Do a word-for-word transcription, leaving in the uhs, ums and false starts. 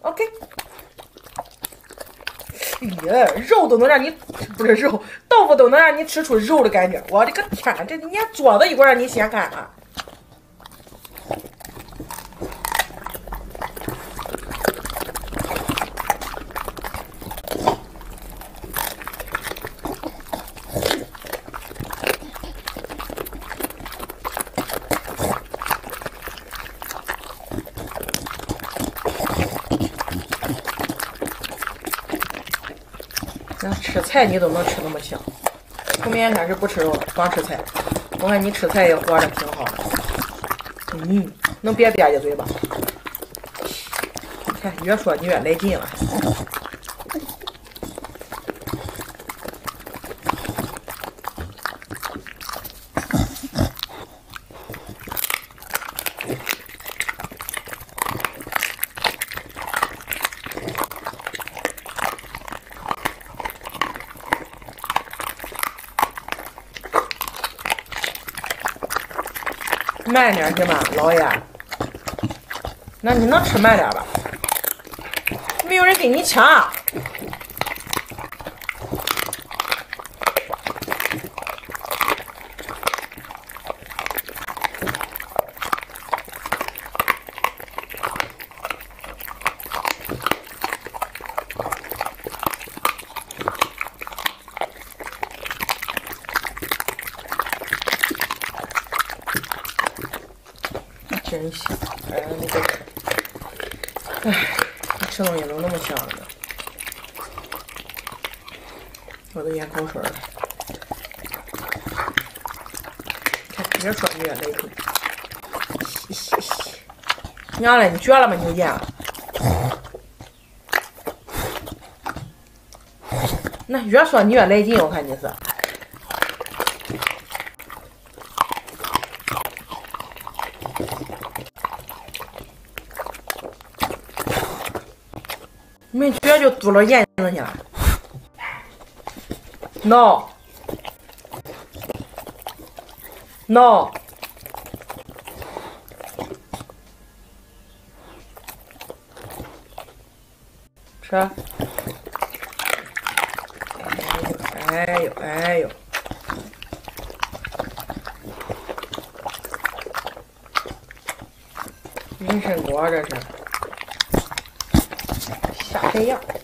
OK。哎呀，肉都能让你不是肉，豆腐都能让你吃出肉的感觉。我的个天，这连桌子一块让你先看啊！吃菜你都能吃那么香，后面开始不吃肉了，光吃菜。我看你吃菜也活着挺好的，嗯，能别吧唧嘴吧？看越说你越来劲了。慢点行吗，老爷？那你能吃慢点吧？没有人跟你抢。真香！哎，那个，哎，吃东西怎么那么香呢？我都咽口水了。看，越说越来劲。娘嘞，你绝了吗？你咽了？那越说你越来劲，我看你是。没觉就嘟了眼睛去了。No No 吃。哎呦哎呦！人参果这是。啥这样？